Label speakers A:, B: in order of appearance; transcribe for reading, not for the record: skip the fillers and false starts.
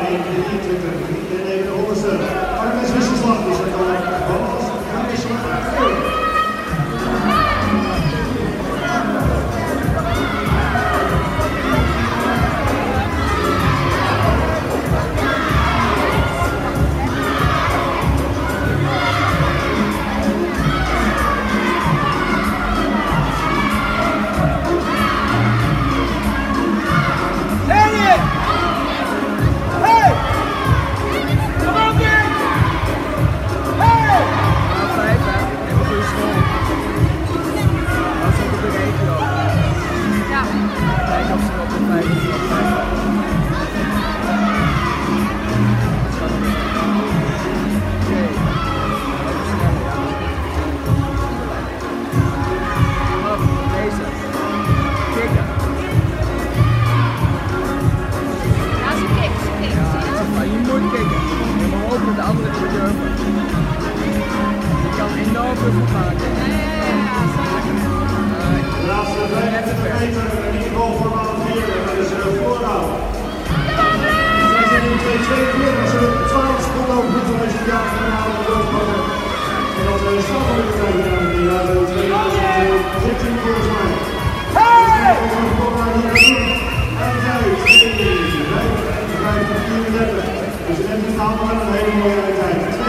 A: 1:23. Niet in de onderste. Maar de wisselslag is er dan Bas Gijsler.
B: De andere niet durven. Je kan enorm veel goed maken.
A: De laatste 25 meter in ieder geval voor maand 4. Dat is vooraan. Zij zijn in 2:42. Ze hebben 12 seconden over moeten om deze jaarfinale te doorpakken. En dan de stafelijke krijgen we aan de jaren 2017 volgens mij. Hey! En zij 35, 34. Dus in het totaal een hele mooie tijd.